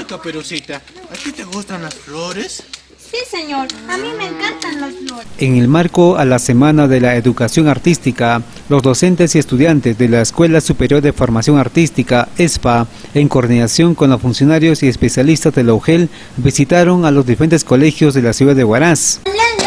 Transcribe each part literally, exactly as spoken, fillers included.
Hola, Caperucita, ¿a ti te gustan las flores? Sí, señor, a mí me encantan las flores. En el marco a la Semana de la Educación Artística, los docentes y estudiantes de la Escuela Superior de Formación Artística, ESPA, en coordinación con los funcionarios y especialistas de la U G E L, visitaron a los diferentes colegios de la ciudad de Huaraz.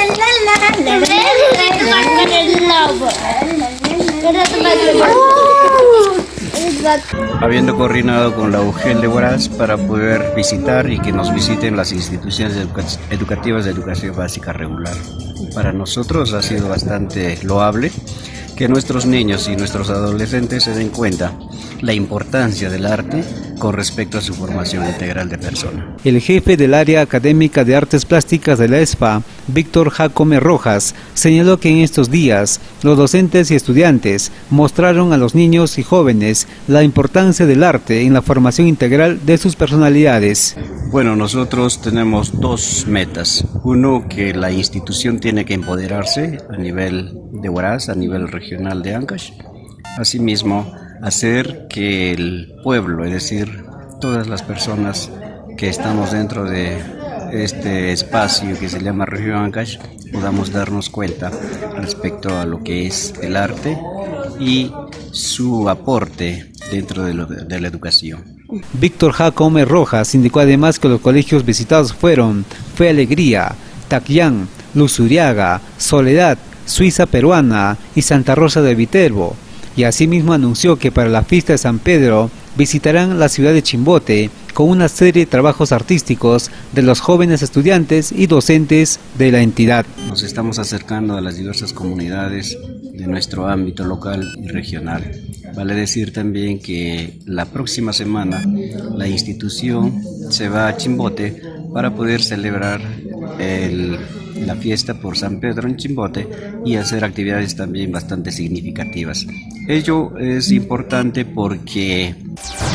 Habiendo coordinado con la U G E L de Huaraz para poder visitar y que nos visiten las instituciones educa educativas de educación básica regular. Para nosotros ha sido bastante loable que nuestros niños y nuestros adolescentes se den cuenta la importancia del arte con respecto a su formación integral de persona. El jefe del área académica de artes plásticas de la ESPA, Víctor Jacome Rojas, señaló que en estos días los docentes y estudiantes mostraron a los niños y jóvenes la importancia del arte en la formación integral de sus personalidades. Bueno, nosotros tenemos dos metas. Uno, que la institución tiene que empoderarse a nivel de Huaraz, a nivel regional de Ancash. Asimismo, hacer que el pueblo, es decir, todas las personas que estamos dentro de este espacio que se llama Región Ancash, podamos darnos cuenta respecto a lo que es el arte y su aporte dentro de, lo, de la educación. Víctor Jacome Rojas indicó además que los colegios visitados fueron Fe Alegría, Taquián, Luzuriaga, Soledad, Suiza Peruana y Santa Rosa de Viterbo, y asimismo anunció que para la fiesta de San Pedro visitarán la ciudad de Chimbote con una serie de trabajos artísticos de los jóvenes estudiantes y docentes de la entidad. Nos estamos acercando a las diversas comunidades de nuestro ámbito local y regional. Vale decir también que la próxima semana la institución se va a Chimbote para poder celebrar el, la fiesta por San Pedro en Chimbote y hacer actividades también bastante significativas. Ello es importante porque